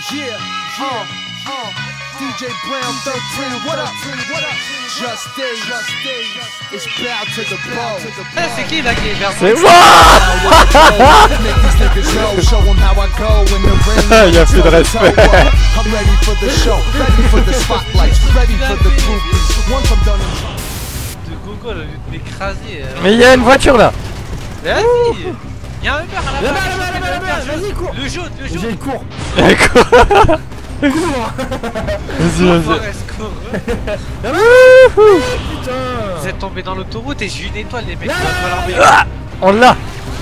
Yeah, DJ Brown 13, what up? Just stay, it's bound to the bone. C'est qui là qui est vers C'est moi. Il y a plus de respect. I'm ready for the show, ready for the spotlights, ready for the groupies. Once I'm done de Gogo, le lieu de m'écraser. Mais il y a une voiture là. Vas-y. Il y a un Uber à la fin. Vas-y, cours. Le jaune, le jaune. J'ai cours. Vas-y, vas-y. Vous êtes tombé dans l'autoroute et j'ai une étoile, les mecs. Ah, on l'a.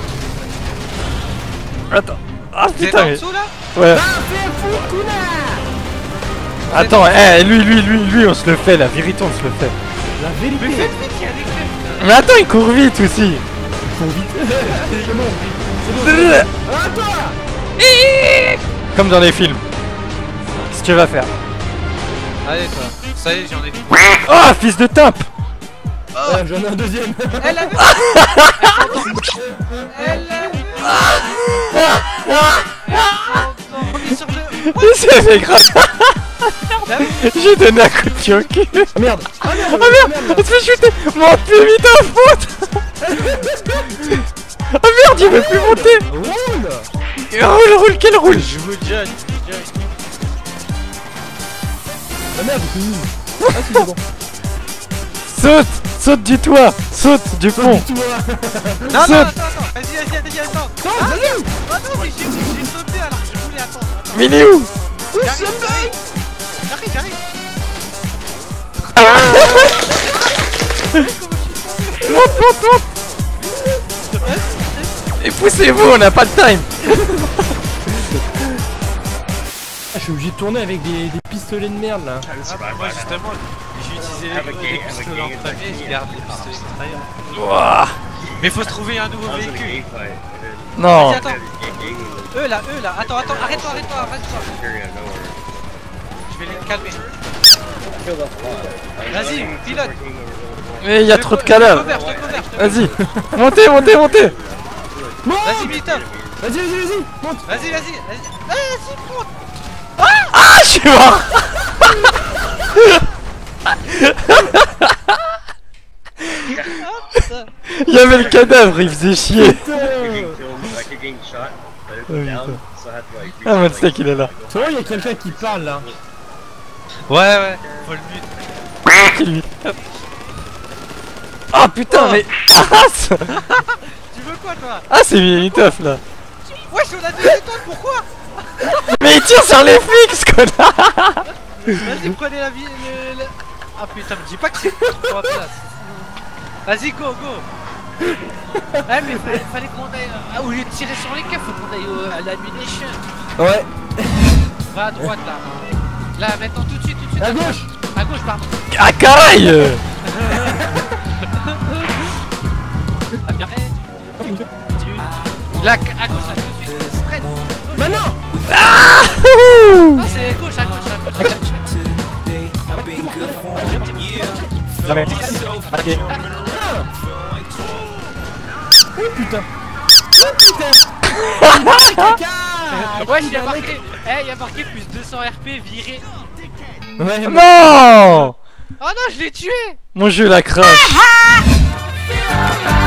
Attends. Ah Vous êtes putain. en dessous là? Ouais. Attends, lui, on se le fait, la vérité, on se le fait. La Mais vérité. faites vite, il y a des crèves. Mais attends, il court vite aussi. C'est bon. Ah, toi. Comme dans les films. Si tu vas faire. Allez toi, ça y est, j'en ai. Oh, fils de tape. J'en ai un deuxième. Elle a vu. Elle on est sur le. Il s'est fait grave. J'ai donné un coup de pied au cul. Ah merde. Ah merde. Oh merde, on se fait shooter. Monte plus vite en faute. Oh merde, il veut plus monter. Roule. Roule, quel roule. Je vous judge. Ah merde, c'est nul. Ah si, c'est bon. Saute du toit. Saute du pont. Tu vois. Non, Saute. attends. Vas-y, attends. Non, Ah vas-y. non, mais j'ai sauté alors que je voulais attendre. Attends. Mais il est où? J'arrive. Monte. Et poussez-vous, on n'a pas le time. Je suis obligé de tourner avec des pistolets de merde là. Moi justement, j'ai utilisé les pistolets en premier, je garde les pistolets extérieurs. Ouah. Mais faut se trouver un nouveau véhicule. Non. Vas-y, attends. Eux là. Attends, arrête-toi. Je vais les calmer. Vas-y, pilote. Mais il y a trop de cadavres. Je te couvre. Vas-y. Montez. Vas-y, Militov. Vas-y, monte. Vas-y, monte. Ah, je suis mort. Il y avait le cadavre, il faisait chier. Ah, Monsteak, il est là. Tu vois, il y a quelqu'un qui parle là. Ouais, faut le but. Lui. Oh putain, mais. Ah, Tu veux quoi, toi? ah c'est Militov là. Wesh, on a 2 étoiles, pourquoi? Mais il tire sur les flics, ce connard. Vas-y, prenez la vie. Ah putain, me dis pas que c'est sur la place. Vas-y, go. Ouais, mais fallait qu'on aille. Au lieu de tirer sur les keufs, faut qu'on aille à l'ammunition. Ouais. Va à droite là. Là, maintenant tout de suite. À gauche. À gauche, pardon. Ah, caille. Là, à gauche, là, tout de suite. Spread. Maintenant. Ah, Ah, c'est gauche, à gauche. Oh putain. Ouais, il y a marqué. Il y a marqué plus 200 RP viré. Ouais. non. Oh non, je l'ai tué. Mon jeu la crache.